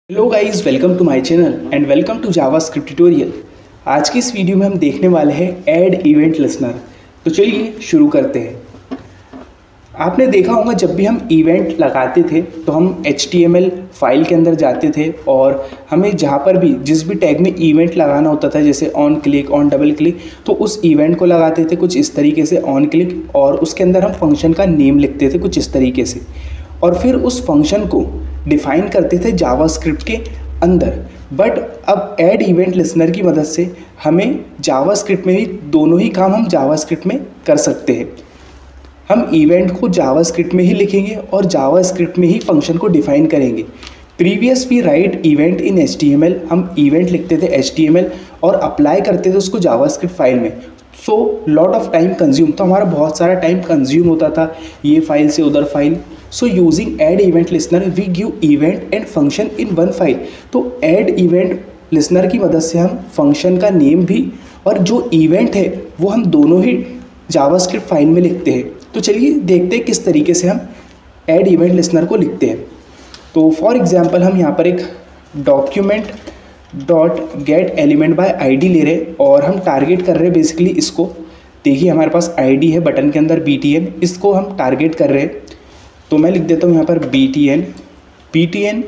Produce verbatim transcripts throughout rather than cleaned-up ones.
Hello guys, welcome to my channel and welcome to JavaScript tutorial. आज की इस video में हम देखने वाले हैं ऐड इवेंट लिसनर। तो चलिए शुरू करते हैं। आपने देखा होगा जब भी हम इवेंट लगाते थे तो हम H T M L file के अंदर जाते थे और हमें जहाँ पर भी जिस भी टैग में इवेंट लगाना होता था, जैसे on click, on double click, तो उस इवेंट को लगाते थे कुछ इस तरीके से ऑन क्लिक, और उसके अंदर हम फंक्शन का नेम लिखते थे कुछ इस तरीके से, और फिर उस फंक्शन को डिफाइन करते थे जावास्क्रिप्ट के अंदर। बट अब ऐड इवेंट लिसनर की मदद से हमें जावास्क्रिप्ट में ही दोनों ही काम हम जावास्क्रिप्ट में कर सकते हैं। हम इवेंट को जावास्क्रिप्ट में ही लिखेंगे और जावास्क्रिप्ट में ही फंक्शन को डिफाइन करेंगे। Previous we write event in H T M L, हम इवेंट लिखते थे एच टी एम एल और अप्लाई करते थे उसको जावास्क्रिप्ट फाइल में। So lot of time consume, तो हमारा बहुत सारा टाइम कंज्यूम होता था ये फाइल से उधर file. So using add event listener we give event and function in one file. तो ऐड इवेंट लिसनर की मदद से हम फंक्शन का नेम भी और जो इवेंट है वो हम दोनों ही जावास्क्रिप्ट फाइल में लिखते हैं। तो चलिए देखते हैं किस तरीके से हम ऐड इवेंट लिसनर को लिखते हैं। तो फॉर एग्जांपल हम यहाँ पर एक document dot get element by ID ले रहे हैं और हम टारगेट कर रहे हैं बेसिकली इसको। देखिए हमारे पास आईडी है बटन के अंदर बी टी एन, इसको हम टारगेट कर रहे हैं। तो मैं लिख देता हूँ यहाँ पर B T N B T N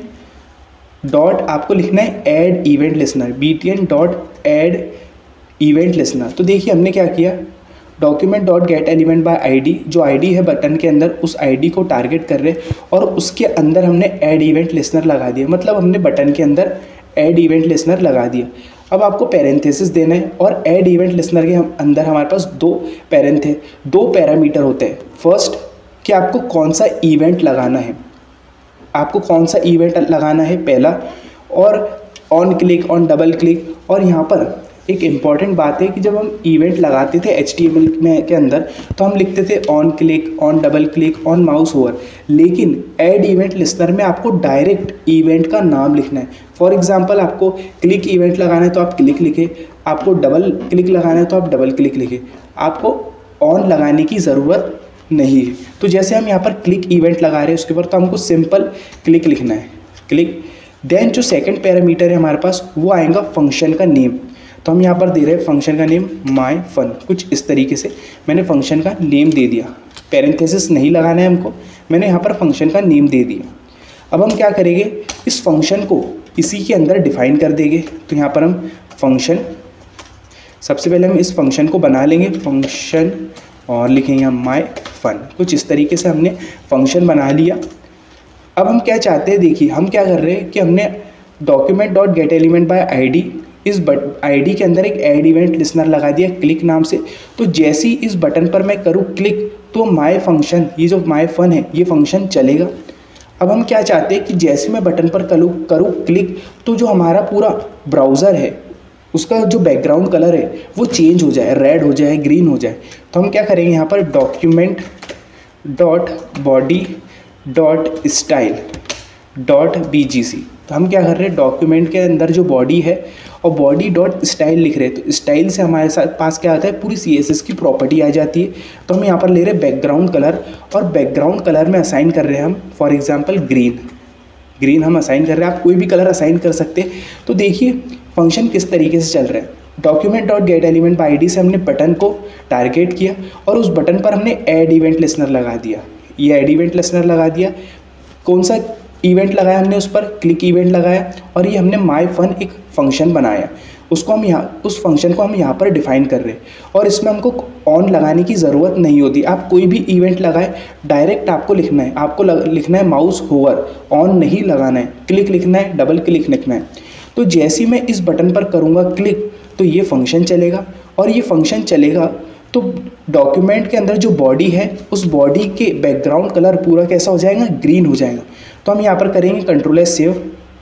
dot आपको लिखना है add event listener, B T N dot add event listener. तो देखिए हमने क्या किया, document dot get element by ID, जो आईडी है बटन के अंदर उस आईडी को टारगेट कर रहे और उसके अंदर हमने ऐड इवेंट लिसनर लगा दिया। मतलब हमने बटन के अंदर ऐड इवेंट लिसनर लगा दिया। अब आपको पैरेंथेसिस देना है और ऐड इवेंट लिसनर के हम अंदर हमारे पास दो पैरेंथे दो पैरामीटर होते हैं। फर्स्ट कि आपको कौन सा इवेंट लगाना है, आपको कौन सा इवेंट लगाना है पहला, और on click, on double click. और यहाँ पर एक इम्पॉर्टेंट बात है कि जब हम इवेंट लगाते थे एच टी एम एल में के अंदर तो हम लिखते थे on click, on double click, on mouse over. लेकिन ऐड इवेंट लिसनर में आपको डायरेक्ट इवेंट का नाम लिखना है। फॉर एग्जांपल आपको क्लिक इवेंट लगाना है तो आप क्लिक लिखें, आपको डबल क्लिक लगाना है तो आप डबल क्लिक लिखें, आपको ऑन लगाने की ज़रूरत नहीं है। तो जैसे हम यहाँ पर क्लिक इवेंट लगा रहे हैं उसके ऊपर तो हमको सिंपल क्लिक लिखना है, क्लिक। देन जो सेकंड पैरामीटर है हमारे पास वो आएगा फंक्शन का नेम। तो हम यहाँ पर दे रहे हैं फंक्शन का नेम माय फन, कुछ इस तरीके से मैंने फंक्शन का नेम दे दिया। पैरेंथेसिस नहीं लगाना है हमको, मैंने यहाँ पर फंक्शन का नेम दे दिया। अब हम क्या करेंगे, इस फंक्शन को इसी के अंदर डिफाइन कर देंगे। तो यहाँ पर हम फंक्शन, सबसे पहले हम इस फंक्शन को बना लेंगे, फंक्शन, और लिखेंगे हम माय फन। कुछ इस तरीके से हमने फंक्शन बना लिया। अब हम क्या चाहते हैं, देखिए हम क्या कर रहे हैं कि हमने document dot get element by ID, इस बट आईडी के अंदर एक ऐड इवेंट लिसनर लगा दिया क्लिक नाम से। तो जैसे ही इस बटन पर मैं करूँ क्लिक तो माय फंक्शन, ये जो माय फन है ये फंक्शन चलेगा। अब हम क्या चाहते हैं कि जैसे मैं बटन पर करूँ करूँ क्लिक तो जो हमारा पूरा ब्राउज़र है उसका जो बैकग्राउंड कलर है वो चेंज हो जाए, रेड हो जाए, ग्रीन हो जाए। तो हम क्या करेंगे, यहाँ पर document dot body dot style dot B G C. तो हम क्या कर रहे हैं, डॉक्यूमेंट के अंदर जो बॉडी है और बॉडी डॉट स्टाइल लिख रहे हैं। तो स्टाइल से हमारे साथ पास क्या आता है, पूरी सी एस एस की प्रॉपर्टी आ जाती है। तो हम यहाँ पर ले रहे हैं बैकग्राउंड कलर, और बैकग्राउंड कलर में असाइन कर रहे हैं हम फॉर एग्जाम्पल ग्रीन, ग्रीन हम असाइन कर रहे हैं। आप कोई भी कलर असाइन कर सकते हैं। तो देखिए फंक्शन किस तरीके से चल रहा है। Document dot get element by ID से हमने बटन को टारगेट किया और उस बटन पर हमने ऐड इवेंट लिसनर लगा दिया। ये ऐड इवेंट लिसनर लगा दिया। कौन सा इवेंट लगाया हमने, उस पर क्लिक इवेंट लगाया, और ये हमने माय फन एक फंक्शन बनाया, उसको हम यहाँ उस फंक्शन को हम यहाँ पर डिफाइन कर रहे हैं। और इसमें हमको ऑन लगाने की ज़रूरत नहीं होती। आप कोई भी इवेंट लगाए डायरेक्ट आपको लिखना है, आपको लिखना है माउस होवर, ऑन नहीं लगाना है, क्लिक लिखना है, डबल क्लिक लिखना है। तो जैसे ही मैं इस बटन पर करूँगा क्लिक तो ये फंक्शन चलेगा, और ये फंक्शन चलेगा तो डॉक्यूमेंट के अंदर जो बॉडी है उस बॉडी के बैकग्राउंड कलर पूरा कैसा हो जाएगा, ग्रीन हो जाएगा। तो हम यहाँ पर करेंगे कंट्रोल एस सेव,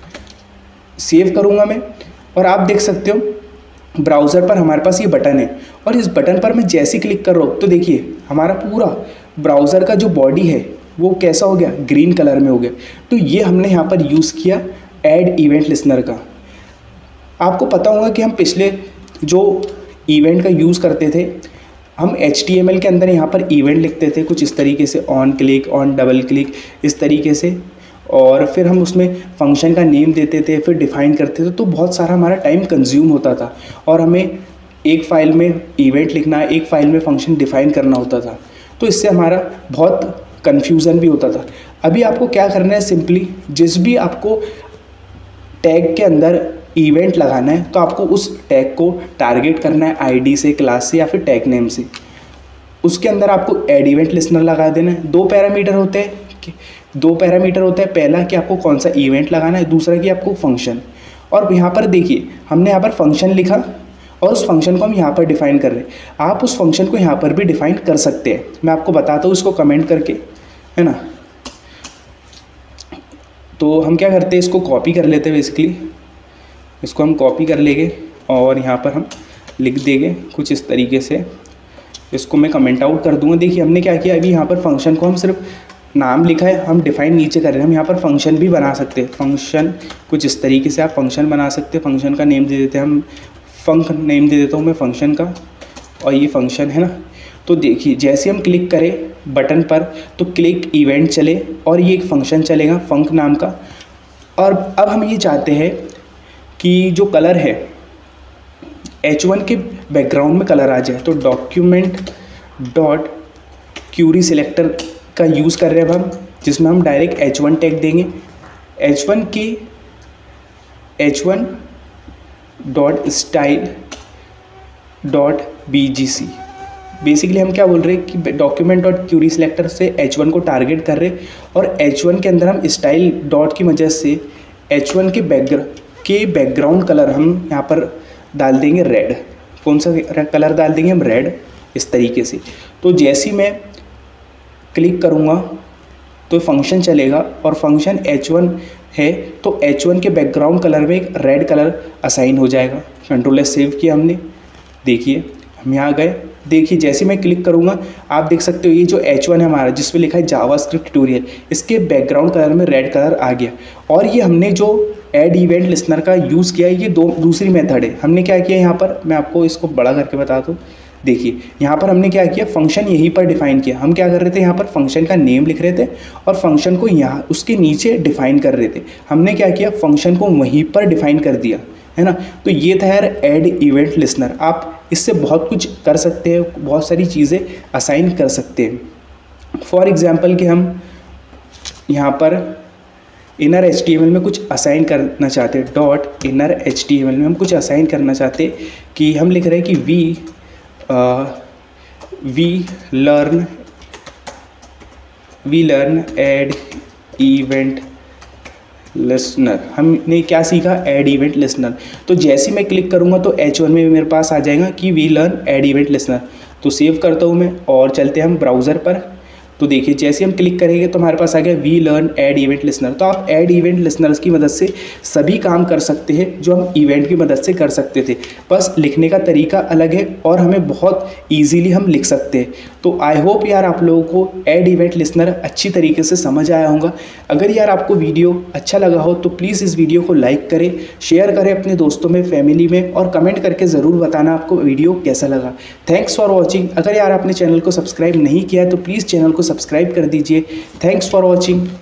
सेव करूँगा मैं, और आप देख सकते हो ब्राउज़र पर हमारे पास ये बटन है, और इस बटन पर मैं जैसे क्लिक कर रहा हूँ तो देखिए हमारा पूरा ब्राउज़र का जो बॉडी है वो कैसा हो गया, ग्रीन कलर में हो गया। तो ये हमने यहाँ पर यूज़ किया ऐड इवेंट लिसनर का। आपको पता होगा कि हम पिछले जो इवेंट का यूज़ करते थे, हम एच टी एम एल के अंदर यहाँ पर इवेंट लिखते थे कुछ इस तरीके से, on click, on double click, इस तरीके से। और फिर हम उसमें फंक्शन का नेम देते थे, फिर डिफ़ाइन करते थे, तो बहुत सारा हमारा टाइम कंज्यूम होता था और हमें एक फ़ाइल में इवेंट लिखना, एक फ़ाइल में फंक्शन डिफ़ाइन करना होता था, तो इससे हमारा बहुत कन्फ्यूज़न भी होता था। अभी आपको क्या करना है, सिंपली जिस भी आपको टैग के अंदर इवेंट लगाना है तो आपको उस टैग को टारगेट करना है आईडी से, क्लास से या फिर टैग नेम से। उसके अंदर आपको ऐड इवेंट लिस्नर लगा देना है। दो पैरामीटर होते हैं कि दो पैरामीटर होता है, पहला कि आपको कौन सा इवेंट लगाना है, दूसरा कि आपको फंक्शन। और यहाँ पर देखिए हमने यहाँ पर फंक्शन लिखा और उस फंक्शन को हम यहाँ पर डिफ़ाइन कर रहे हैं। आप उस फंक्शन को यहाँ पर भी डिफ़ाइन कर सकते हैं, मैं आपको बताता हूँ इसको कमेंट करके, है ना। तो हम क्या करते हैं, इसको कॉपी कर लेते हैं। बेसिकली इसको हम कॉपी कर लेंगे और यहाँ पर हम लिख देंगे कुछ इस तरीके से। इसको मैं कमेंट आउट कर दूँगा। देखिए हमने क्या किया, अभी यहाँ पर फंक्शन को हम सिर्फ नाम लिखा है, हम डिफ़ाइन नीचे कर रहे हैं। हम यहाँ पर फंक्शन भी बना सकते हैं, फंक्शन कुछ इस तरीके से आप फंक्शन बना सकते हैं। फंक्शन का नेम दे देते हैं, हम फंक नेम दे देता हूँ मैं फंक्शन का, और ये फंक्शन है ना। तो देखिए जैसे हम क्लिक करें बटन पर तो क्लिक इवेंट चले और ये एक फंक्शन चलेगा फंक नाम का। और अब हम ये चाहते हैं कि जो कलर है एच वन के बैकग्राउंड में कलर आ जाए, तो डॉक्यूमेंट डॉट क्यूरी सिलेक्टर का यूज़ कर रहे हैं अब हम, जिसमें हम डायरेक्ट एच वन टैग देंगे। एच वन की H one dot style dot B G C. Basically हम क्या बोल रहे हैं कि डॉक्यूमेंट डॉट क्यूरी सिलेक्टर से एच वन को टारगेट कर रहे हैं और एच वन के अंदर हम स्टाइल डॉट की मदद से एच वन के बैकग्राउंड के बैकग्राउंड कलर हम यहाँ पर डाल देंगे रेड। कौन सा कलर डाल देंगे हम, रेड, इस तरीके से। तो जैसे ही मैं क्लिक करूँगा तो फंक्शन चलेगा और फंक्शन एच वन है तो एच वन के बैकग्राउंड कलर में एक रेड कलर असाइन हो जाएगा। कंट्रोल एस सेव किया हमने, देखिए हम यहाँ गए। देखिए जैसे मैं क्लिक करूँगा आप देख सकते हो ये जो एच वन है हमारा जिस पे लिखा है जावास्क्रिप्ट ट्यूटोरियल, इसके बैकग्राउंड कलर में रेड कलर आ गया। और ये हमने जो ऐड इवेंट लिस्नर का यूज़ किया है ये दो दूसरी मेथड है। हमने क्या किया यहाँ पर, मैं आपको इसको बड़ा करके बता दूँ। देखिए यहाँ पर हमने क्या किया, फंक्शन यहीं पर डिफ़ाइन किया। हम क्या कर रहे थे, यहाँ पर फंक्शन का नेम लिख रहे थे और फंक्शन को यहाँ उसके नीचे डिफ़ाइन कर रहे थे। हमने क्या किया, फंक्शन को वहीं पर डिफ़ाइन कर दिया, है ना। तो ये था यार ऐड इवेंट लिस्नर। आप इससे बहुत कुछ कर सकते हैं, बहुत सारी चीज़ें असाइन कर सकते हैं। फॉर एग्ज़ाम्पल कि हम यहाँ पर inner H T M L में कुछ असाइन करना चाहते हैं, dot inner H T M L में हम कुछ असाइन करना चाहते हैं कि हम लिख रहे हैं कि we we learn we learn add event listener. हमने क्या सीखा, ऐड इवेंट लिस्नर। तो जैसे मैं क्लिक करूँगा तो एच वन में मेरे पास आ जाएगा कि we learn add event listener. तो सेव करता हूँ मैं और चलते हैं हम ब्राउज़र पर। तो देखिए जैसे हम क्लिक करेंगे तो हमारे पास आ गया we learn add event listener. तो आप ऐड इवेंट लिस्नर्स की मदद से सभी काम कर सकते हैं जो हम इवेंट की मदद से कर सकते थे, बस लिखने का तरीका अलग है और हमें बहुत इजीली हम लिख सकते हैं। तो आई होप यार आप लोगों को ऐड इवेंट लिस्नर अच्छी तरीके से समझ आया होगा। अगर यार आपको वीडियो अच्छा लगा हो तो प्लीज़ इस वीडियो को लाइक करें, शेयर करें अपने दोस्तों में, फैमिली में, और कमेंट करके ज़रूर बताना आपको वीडियो कैसा लगा। Thanks for watching. अगर यार आपने चैनल को सब्सक्राइब नहीं किया है तो प्लीज़ चैनल को सब्सक्राइब कर दीजिए। Thanks for watching.